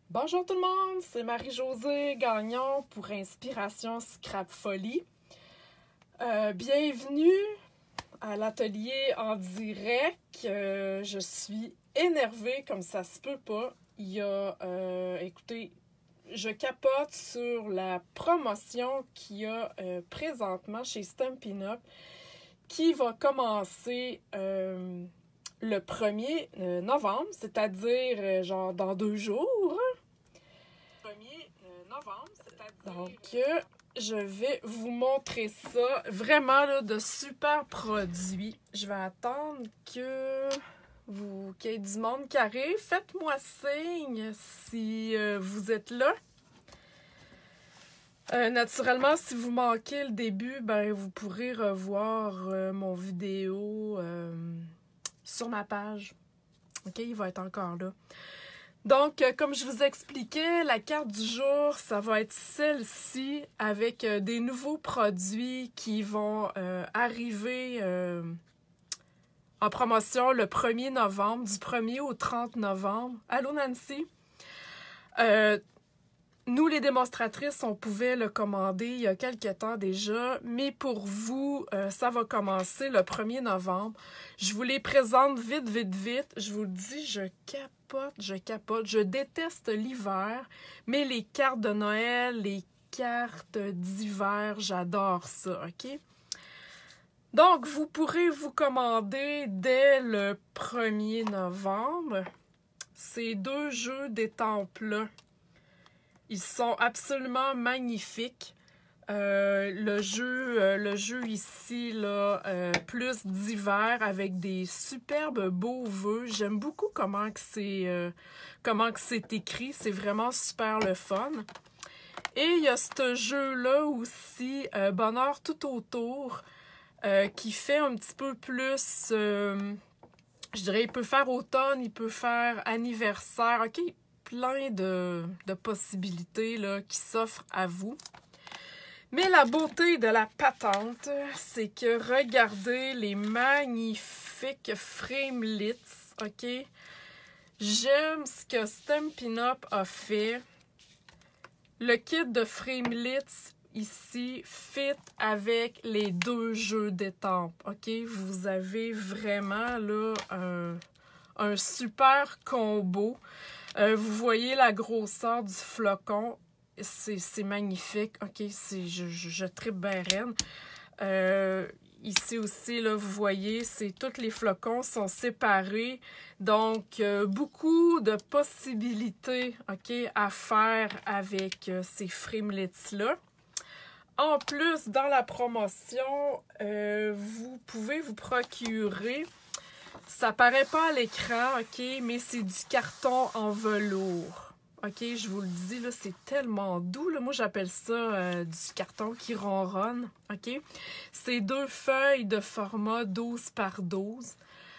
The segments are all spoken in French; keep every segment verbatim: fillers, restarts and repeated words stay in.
Bonjour tout le monde, c'est Marie-Josée Gagnon pour Inspiration Scrap Folie. Euh, bienvenue à l'atelier en direct. Euh, je suis énervée comme ça se peut pas. Il y a, euh, écoutez, je capote sur la promotion qu'il y a euh, présentement chez Stampin' Up qui va commencer euh, le premier novembre, c'est-à-dire euh, genre dans deux jours. premier novembre, c'est-à-dire... Donc, euh, je vais vous montrer ça. Vraiment, là, de super produits. Je vais attendre que vous qu'il y ait du monde qui arrive. Faites-moi signe si euh, vous êtes là. Euh, naturellement, si vous manquez le début, ben vous pourrez revoir euh, mon vidéo euh, sur ma page. OK, il va être encore là. Donc, euh, comme je vous expliquais, la carte du jour, ça va être celle-ci avec euh, des nouveaux produits qui vont euh, arriver euh, en promotion le premier novembre, du premier au trente novembre. Allô, Nancy? Euh, nous, les démonstratrices, on pouvait le commander il y a quelques temps déjà, mais pour vous, euh, ça va commencer le premier novembre. Je vous les présente vite, vite, vite. Je vous le dis, je capote, je capote. Je déteste l'hiver, mais les cartes de Noël, les cartes d'hiver, j'adore ça, OK? Donc, vous pourrez vous commander dès le premier novembre ces deux jeux d'étampes-là. Ils sont absolument magnifiques. Euh, le jeu, euh, le jeu ici, là, euh, plus d'hiver avec des superbes beaux vœux. J'aime beaucoup comment que c'est euh, comment que c'est écrit. C'est vraiment super le fun. Et il y a ce jeu-là aussi, euh, Bonheur tout autour, euh, qui fait un petit peu plus... Euh, je dirais, il peut faire automne, il peut faire anniversaire. OK, plein de, de possibilités là, qui s'offrent à vous. Mais la beauté de la patente, c'est que regardez les magnifiques framelits, OK? J'aime ce que Stampin' Up a fait. Le kit de framelits ici fit avec les deux jeux d'étampes, OK? Vous avez vraiment là un, un super combo. Euh, vous voyez la grosseur du flocon, c'est magnifique, ok, je, je, je tripe bien reine. Euh, ici aussi, là, vous voyez, c'est tous les flocons sont séparés, donc euh, beaucoup de possibilités, ok, à faire avec euh, ces framelits-là. En plus, dans la promotion, euh, vous pouvez vous procurer... Ça paraît pas à l'écran, OK, mais c'est du carton en velours. OK, je vous le dis, là, c'est tellement doux. Là. Moi, j'appelle ça euh, du carton qui ronronne, OK? C'est deux feuilles de format douze par douze.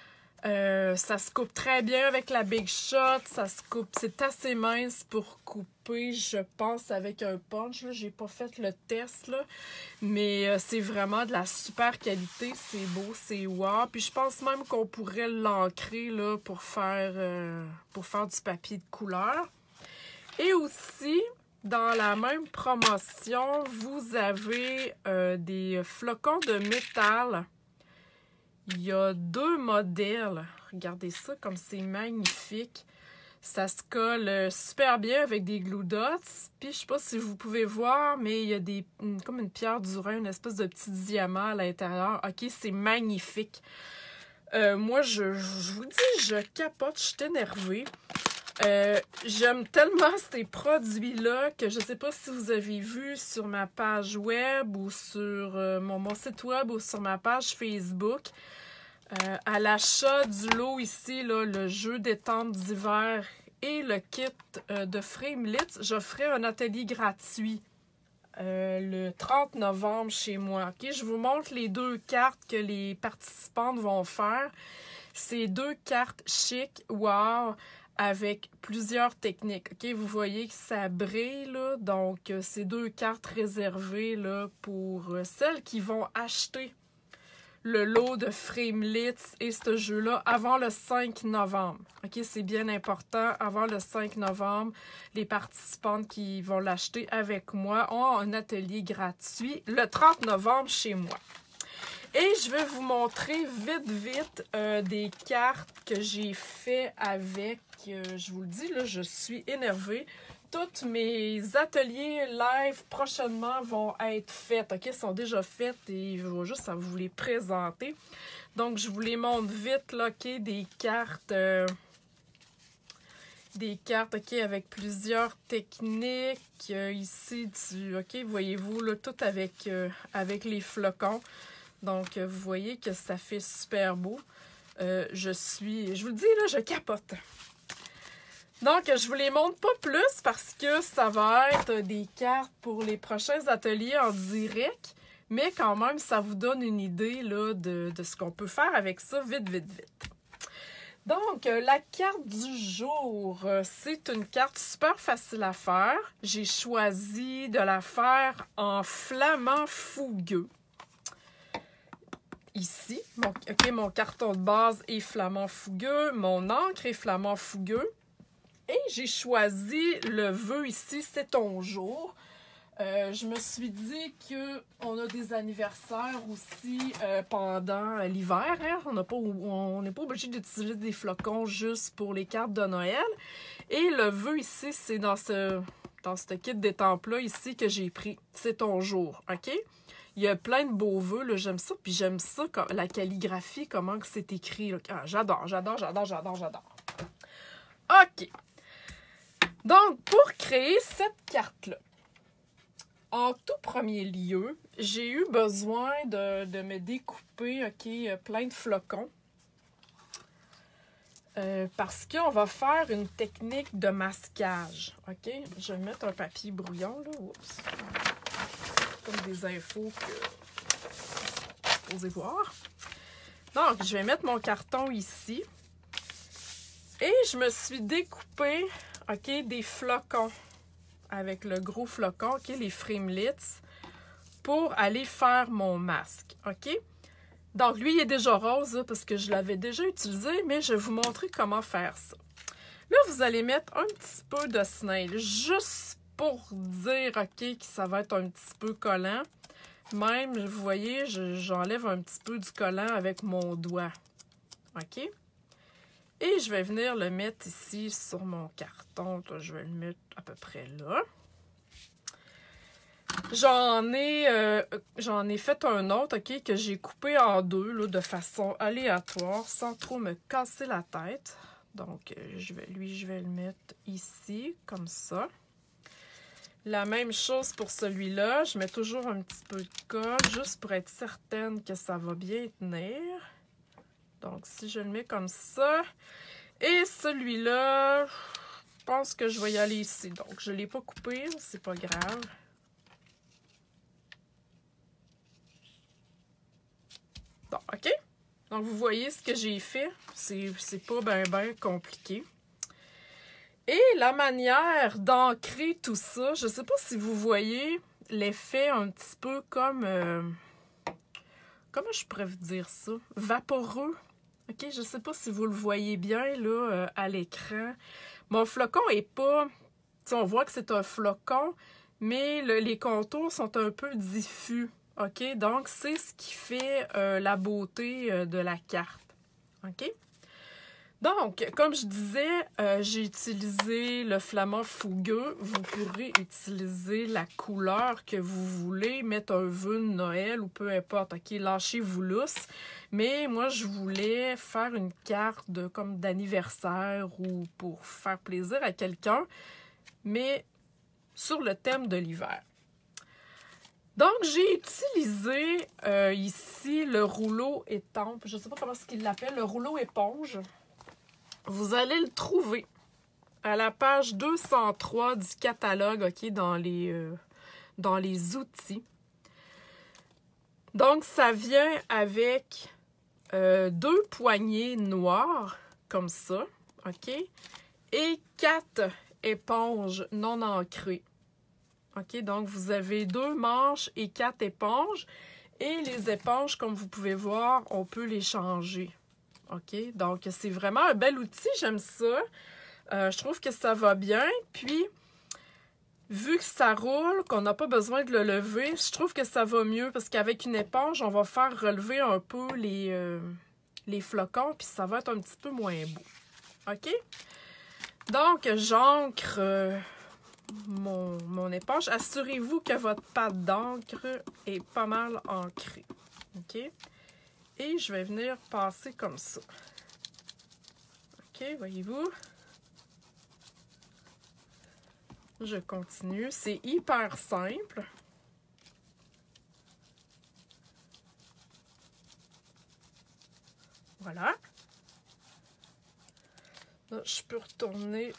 Euh, ça se coupe très bien avec la Big Shot. Ça se coupe, c'est assez mince pour couper, je pense, avec un punch. J'ai pas fait le test, là, mais euh, c'est vraiment de la super qualité. C'est beau, c'est wow. Puis je pense même qu'on pourrait l'ancrer là pour faire, euh, pour faire du papier de couleur. Et aussi, dans la même promotion, vous avez euh, des flocons de métal. Il y a deux modèles. Regardez ça, comme c'est magnifique. Ça se colle super bien avec des glue dots. Puis, je sais pas si vous pouvez voir, mais il y a des comme une pierre du Rhin, une espèce de petit diamant à l'intérieur. OK, c'est magnifique. Euh, moi, je, je vous dis, je capote, je suis énervée. Euh, J'aime tellement ces produits-là que je sais pas si vous avez vu sur ma page web ou sur euh, mon, mon site web ou sur ma page Facebook. Euh, à l'achat du lot ici, là, le jeu d'étampes d'hiver et le kit euh, de framelits, j'offrais un atelier gratuit euh, le trente novembre chez moi. Okay? Je vous montre les deux cartes que les participantes vont faire. C'est deux cartes chic, wow, avec plusieurs techniques. Okay? Vous voyez que ça brille, là, donc euh, c'est deux cartes réservées là, pour euh, celles qui vont acheter le lot de Framelits et ce jeu-là avant le cinq novembre. OK, c'est bien important. Avant le cinq novembre, les participantes qui vont l'acheter avec moi ont un atelier gratuit le trente novembre chez moi. Et je vais vous montrer vite, vite euh, des cartes que j'ai fait avec, euh, je vous le dis, là, je suis énervée. Tous mes ateliers live prochainement vont être faits, OK? Ils sont déjà faits et je vais juste à vous les présenter. Donc, je vous les montre vite, là, OK? Des cartes, euh, des cartes, OK, avec plusieurs techniques. Euh, ici, du, OK, voyez-vous, là, tout avec, euh, avec les flocons. Donc, euh, vous voyez que ça fait super beau. Euh, je suis, je vous le dis, là, je capote. Donc, je vous les montre pas plus parce que ça va être des cartes pour les prochains ateliers en direct. Mais quand même, ça vous donne une idée là, de, de ce qu'on peut faire avec ça vite, vite, vite. Donc, la carte du jour, c'est une carte super facile à faire. J'ai choisi de la faire en flamand fougueux. Ici, mon, okay, mon carton de base est flamand fougueux, mon encre est flamand fougueux. Et j'ai choisi le vœu ici, c'est ton jour. Euh, je me suis dit qu'on a des anniversaires aussi euh, pendant l'hiver. Hein? On n'est pas, on n'est pas obligé d'utiliser des flocons juste pour les cartes de Noël. Et le vœu ici, c'est dans ce, dans ce kit d'étampes-là ici que j'ai pris. C'est ton jour, OK? Il y a plein de beaux vœux, là, j'aime ça. Puis j'aime ça, la calligraphie, comment que c'est écrit. Ah, j'adore, j'adore, j'adore, j'adore, j'adore. OK. Donc, pour créer cette carte-là, en tout premier lieu, j'ai eu besoin de, de me découper, OK, plein de flocons. Euh, parce qu'on va faire une technique de masquage, OK? Je vais mettre un papier brouillon, là. Oups. Comme des infos que vous posez voir. Donc, je vais mettre mon carton ici. Et je me suis découpé, OK, des flocons avec le gros flocon, OK, les Framelits, pour aller faire mon masque, OK? Donc, lui, il est déjà rose, là, parce que je l'avais déjà utilisé, mais je vais vous montrer comment faire ça. Là, vous allez mettre un petit peu de snail, juste pour dire, OK, que ça va être un petit peu collant. Même, vous voyez, j'enlève un petit peu du collant avec mon doigt, OK? Et je vais venir le mettre ici sur mon carton. Je vais le mettre à peu près là. J'en ai, euh, j'en ai fait un autre, OK, que j'ai coupé en deux, là, de façon aléatoire, sans trop me casser la tête. Donc, je vais, lui, je vais le mettre ici, comme ça. La même chose pour celui-là. Je mets toujours un petit peu de colle, juste pour être certaine que ça va bien tenir. Donc, si je le mets comme ça. Et celui-là, je pense que je vais y aller ici. Donc, je ne l'ai pas coupé, c'est pas grave. Bon, OK. Donc, vous voyez ce que j'ai fait. C'est pas bien, bien compliqué. Et la manière d'ancrer tout ça, je ne sais pas si vous voyez l'effet un petit peu comme... Euh, comment je pourrais vous dire ça? Vaporeux. OK, je ne sais pas si vous le voyez bien là euh, à l'écran. Mon flocon est pas... On voit que c'est un flocon, mais le, les contours sont un peu diffus. OK, donc c'est ce qui fait euh, la beauté euh, de la carte. OK? Donc, comme je disais, euh, j'ai utilisé le flamand fougueux. Vous pourrez utiliser la couleur que vous voulez, mettre un vœu de Noël ou peu importe. OK, lâchez-vous lousse. Mais moi, je voulais faire une carte de, comme d'anniversaire ou pour faire plaisir à quelqu'un, mais sur le thème de l'hiver. Donc, j'ai utilisé euh, ici le rouleau étampe. Je ne sais pas comment est-ce qu'il l'appelle, le rouleau éponge. Vous allez le trouver à la page deux cent trois du catalogue, OK, dans les, euh, dans les outils. Donc, ça vient avec euh, deux poignées noires, comme ça, OK, et quatre éponges non ancrées. OK, donc vous avez deux manches et quatre éponges. Et les éponges, comme vous pouvez voir, on peut les changer. OK? Donc, c'est vraiment un bel outil. J'aime ça. Euh, je trouve que ça va bien. Puis, vu que ça roule, qu'on n'a pas besoin de le lever, je trouve que ça va mieux. Parce qu'avec une éponge, on va faire relever un peu les, euh, les flocons. Puis, ça va être un petit peu moins beau. OK? Donc, j'ancre euh, mon, mon éponge. Assurez-vous que votre pâte d'encre est pas mal ancrée. OK? Et je vais venir passer comme ça. OK, voyez-vous? Je continue. C'est hyper simple. Voilà. Là, je peux retourner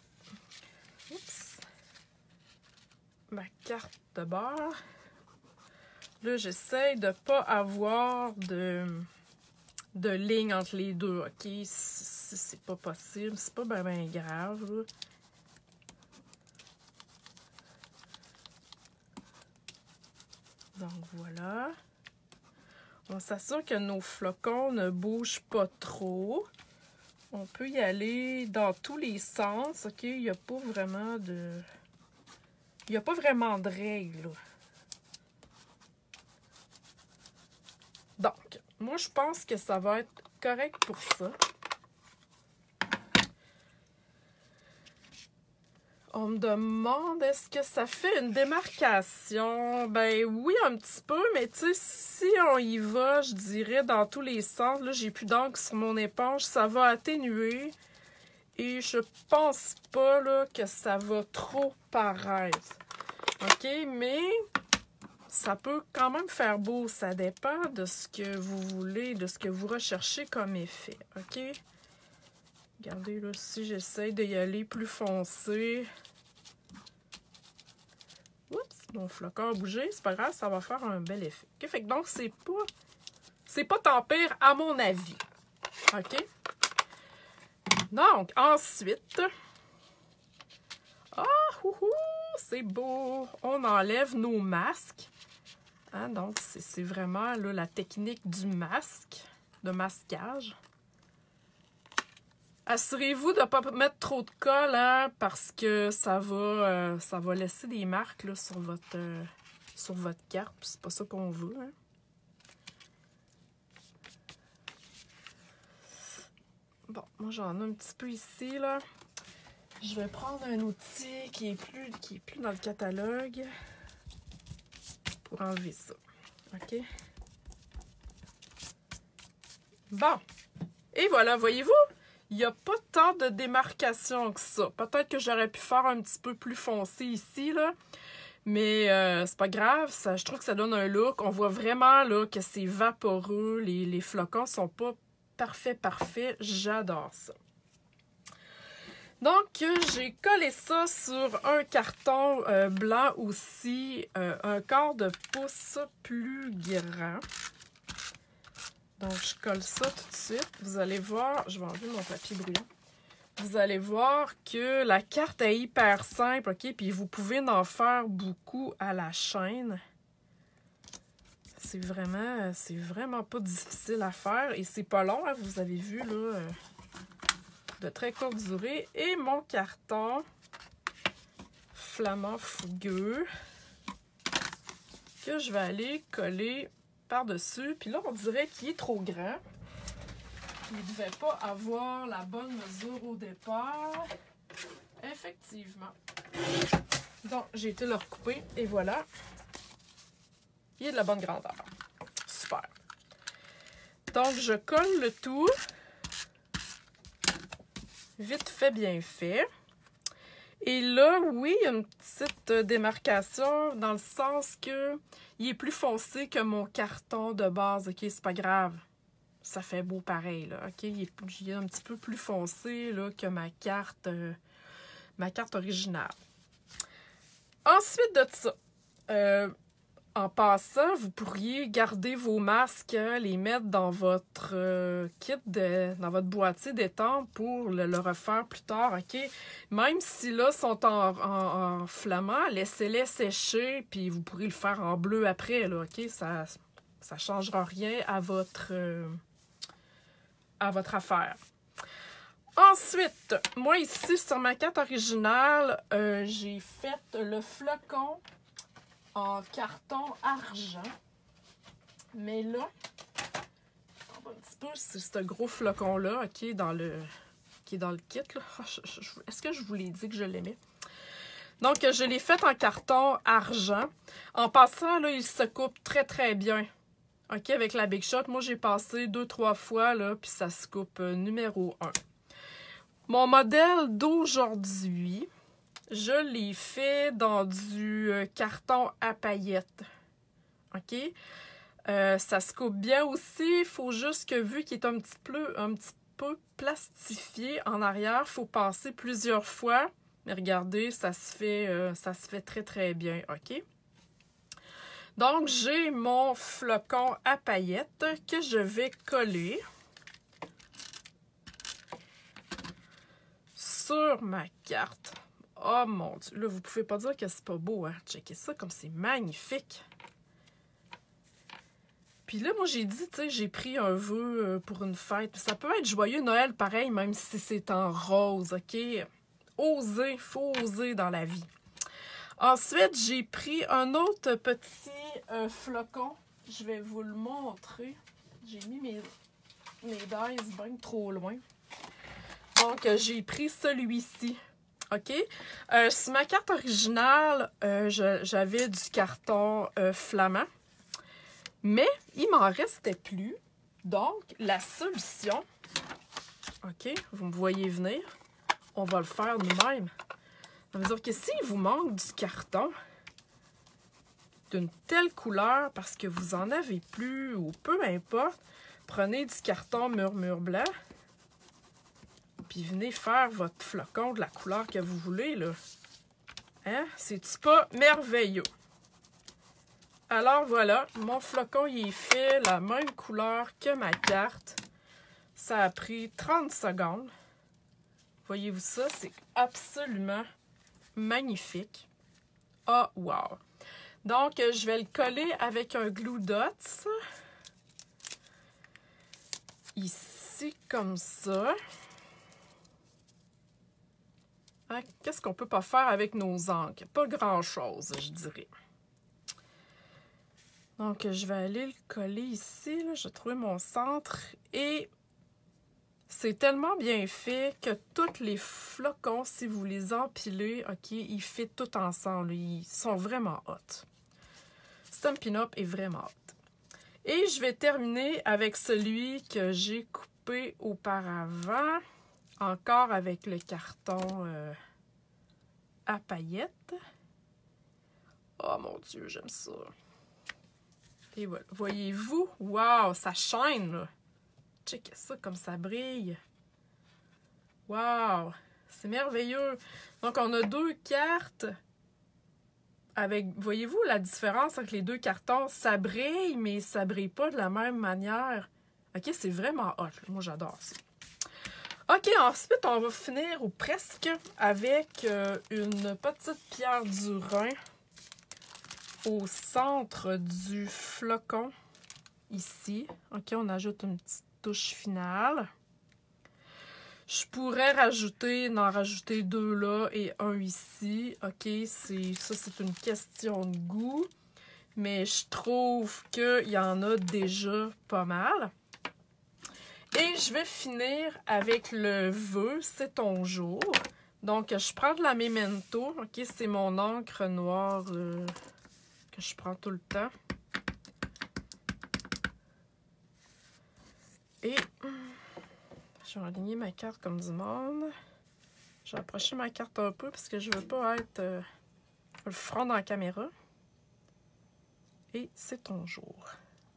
oups, ma carte de bord. Là, j'essaie de ne pas avoir de, de ligne entre les deux. OK? Si c'est pas possible, c'est pas bien ben grave. Là. Donc, voilà. On s'assure que nos flocons ne bougent pas trop. On peut y aller dans tous les sens, OK? Il n'y a pas vraiment de... Il n'y a pas vraiment de règles. Donc, moi, je pense que ça va être correct pour ça. On me demande, est-ce que ça fait une démarcation? Ben oui, un petit peu, mais tu sais, si on y va, je dirais, dans tous les sens, là, j'ai plus d'encre sur mon éponge, ça va atténuer. Et je pense pas, là, que ça va trop paraître. OK, mais ça peut quand même faire beau. Ça dépend de ce que vous voulez, de ce que vous recherchez comme effet. OK? Regardez, là, si j'essaie d'y aller plus foncé... Oups, mon flocon a bougé. C'est pas grave, ça va faire un bel effet. OK, fait que donc, c'est pas... C'est pas tant pire, à mon avis. OK? Donc, ensuite... Ah, houhou, c'est beau! On enlève nos masques. Hein, donc, c'est vraiment là, la technique du masque, de masquage. Assurez-vous de ne pas mettre trop de colle, hein, parce que ça va, euh, ça va laisser des marques là, sur, votre, euh, sur votre carte. C'est pas ça qu'on veut. Hein. Bon, moi j'en ai un petit peu ici, là. Je vais prendre un outil qui est plus, qui est plus dans le catalogue pour enlever ça. OK? Bon. Et voilà, voyez-vous? Il n'y a pas tant de démarcation que ça. Peut-être que j'aurais pu faire un petit peu plus foncé ici, là. Mais euh, c'est pas grave. Ça, je trouve que ça donne un look. On voit vraiment là, que c'est vaporeux. Les, les flocons sont pas parfaits, parfaits. J'adore ça. Donc, j'ai collé ça sur un carton euh, blanc aussi, euh, un quart de pouce plus grand. Donc, je colle ça tout de suite. Vous allez voir, je vais enlever mon papier brouillon. Vous allez voir que la carte est hyper simple, OK? Puis vous pouvez en faire beaucoup à la chaîne. C'est vraiment, c'est vraiment pas difficile à faire et c'est pas long, hein, vous avez vu, là... Euh, de très courte durée. Et mon carton flamand fougueux que je vais aller coller par-dessus. Puis là, on dirait qu'il est trop grand. Il ne devait pas avoir la bonne mesure au départ. Effectivement. Donc, j'ai été le recouper et voilà. Il est de la bonne grandeur. Super. Donc, je colle le tout. Vite fait, bien fait. Et là, oui, il y a une petite démarcation dans le sens que il est plus foncé que mon carton de base. OK, c'est pas grave. Ça fait beau pareil, là. OK, il est, il est un petit peu plus foncé là, que ma carte, euh, ma carte originale. Ensuite de ça, euh, en passant, vous pourriez garder vos masques, les mettre dans votre euh, kit, de, dans votre boîtier d'étampes pour le, le refaire plus tard, OK? Même si là, sont en, en, en flamand, laissez-les sécher, puis vous pourrez le faire en bleu après, là, OK? Ça, Ça ne changera rien à votre, euh, à votre affaire. Ensuite, moi ici, sur ma carte originale, euh, j'ai fait le flocon en carton argent. Mais là, on va un petit peu, c'est ce gros flocon-là, ok, dans le, qui est dans le kit. Est-ce que je vous l'ai dit que je l'aimais? Donc, je l'ai fait en carton argent. En passant, là, il se coupe très, très bien. OK, avec la Big Shot. Moi, j'ai passé deux, trois fois, là, puis ça se coupe euh, numéro un. Mon modèle d'aujourd'hui, je l'ai fait dans du euh, carton à paillettes. OK? Euh, ça se coupe bien aussi. Il faut juste que, vu qu'il est un petit peu, un petit peu plastifié en arrière, il faut passer plusieurs fois. Mais regardez, ça se fait, euh, ça se fait très, très bien. OK? Donc, j'ai mon flocon à paillettes que je vais coller sur ma carte. Oh mon Dieu, là, vous pouvez pas dire que c'est pas beau, hein? Checkez ça comme c'est magnifique. Puis là, moi, j'ai dit, tu sais, j'ai pris un vœu pour une fête. Ça peut être joyeux Noël, pareil, même si c'est en rose, OK? Oser, il faut oser dans la vie. Ensuite, j'ai pris un autre petit euh, flocon. Je vais vous le montrer. J'ai mis mes, mes dice bien trop loin. Donc, euh, j'ai pris celui-ci. OK? Euh, sur ma carte originale, euh, j'avais du carton euh, flamand. Mais il m'en restait plus. Donc, la solution... OK? Vous me voyez venir. On va le faire nous-mêmes. Ça veut dire que s'il vous manque du carton d'une telle couleur parce que vous en avez plus ou peu importe, prenez du carton murmure blanc puis venez faire votre flocon de la couleur que vous voulez, là. Hein? C'est-tu pas merveilleux? Alors voilà, mon flocon il est fait la même couleur que ma carte. Ça a pris trente secondes. Voyez-vous ça? C'est absolument magnifique. Ah, oh, wow! Donc, je vais le coller avec un glue dots. Ici, comme ça. Hein? Qu'est-ce qu'on peut pas faire avec nos encres? Pas grand-chose, je dirais. Donc, je vais aller le coller ici. Là. Je vais trouver mon centre. Et c'est tellement bien fait que tous les flocons, si vous les empilez, OK, ils fit tout ensemble. Ils sont vraiment hot. Stampin' Up est vraiment hot. Et je vais terminer avec celui que j'ai coupé auparavant. Encore avec le carton euh, à paillettes. Oh mon Dieu, j'aime ça. Et voilà. Voyez-vous? Wow, ça shine, là. Checkez ça comme ça brille. Wow! C'est merveilleux. Donc, on a deux cartes avec... Voyez-vous la différence entre les deux cartons? Ça brille, mais ça brille pas de la même manière. OK, c'est vraiment hot. Moi, j'adore ça. OK, ensuite, on va finir, ou presque, avec euh, une petite pierre du Rhin au centre du flocon. Ici. OK, on ajoute une petite touche finale. Je pourrais rajouter, en rajouter deux là et un ici. OK, c'est ça, c'est une question de goût. Mais je trouve qu'il y en a déjà pas mal. Et je vais finir avec le vœu, c'est ton jour. Donc, je prends de la Memento. OK, c'est mon encre noire euh, que je prends tout le temps. Et je vais aligner ma carte comme du monde. Je vais approcher ma carte un peu parce que je ne veux pas être euh, le front dans la caméra. Et c'est ton jour.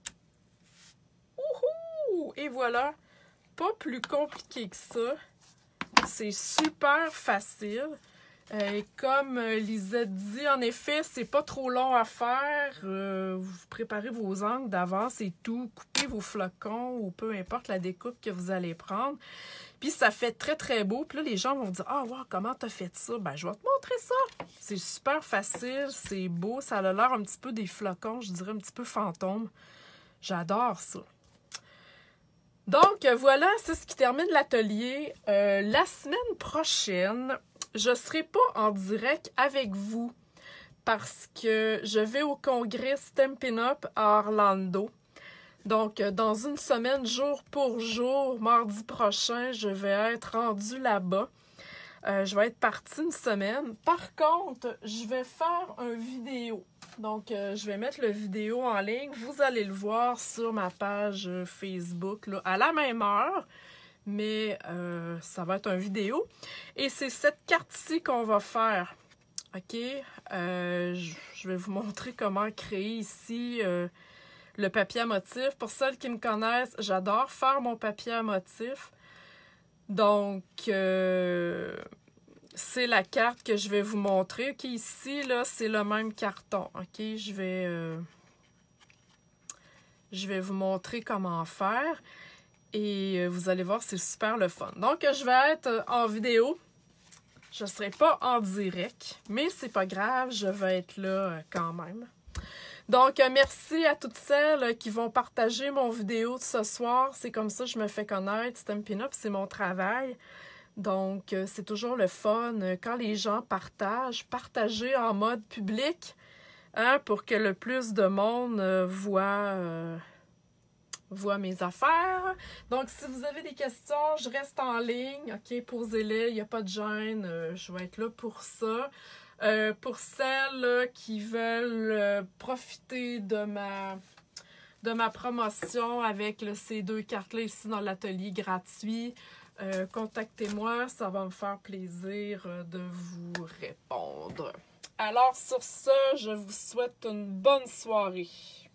Ouhou! Et voilà, pas plus compliqué que ça. C'est super facile. Euh, comme Lisette dit, en effet, c'est pas trop long à faire. Euh, vous préparez vos angles d'avance et tout. Coupez vos flocons ou peu importe la découpe que vous allez prendre. Puis ça fait très très beau. Puis là, les gens vont dire « Ah, wow, comment t'as fait ça? » Ben, je vais te montrer ça. C'est super facile, c'est beau. Ça a l'air un petit peu des flocons, je dirais un petit peu fantôme. J'adore ça. Donc, voilà, c'est ce qui termine l'atelier. Euh, la semaine prochaine, je ne serai pas en direct avec vous parce que je vais au congrès Stampin' Up à Orlando. Donc, dans une semaine, jour pour jour, mardi prochain, je vais être rendue là-bas. Euh, je vais être partie une semaine. Par contre, je vais faire une vidéo. Donc, euh, je vais mettre le vidéo en ligne. Vous allez le voir sur ma page Facebook là, à la même heure. Mais euh, ça va être une vidéo. Et c'est cette carte-ci qu'on va faire. OK? Euh, je, je vais vous montrer comment créer ici euh, le papier à motif. Pour celles qui me connaissent, j'adore faire mon papier à motif. Donc, euh, c'est la carte que je vais vous montrer. OK, ici, là, c'est le même carton. OK, je vais, euh, je vais vous montrer comment faire. Et vous allez voir, c'est super le fun. Donc, je vais être en vidéo. Je ne serai pas en direct, mais c'est pas grave, je vais être là quand même. Donc, merci à toutes celles qui vont partager mon vidéo de ce soir. C'est comme ça que je me fais connaître. Stampin' Up, c'est mon travail. Donc, c'est toujours le fun quand les gens partagent. Partager en mode public hein, pour que le plus de monde voit, euh, voit mes affaires. Donc, si vous avez des questions, je reste en ligne. OK, posez-les, il n'y a pas de gêne. Euh, je vais être là pour ça. Euh, pour celles là, qui veulent euh, profiter de ma, de ma promotion avec là, ces deux cartes-là ici dans l'atelier gratuit, euh, contactez-moi, ça va me faire plaisir euh, de vous répondre. Alors sur ce, je vous souhaite une bonne soirée.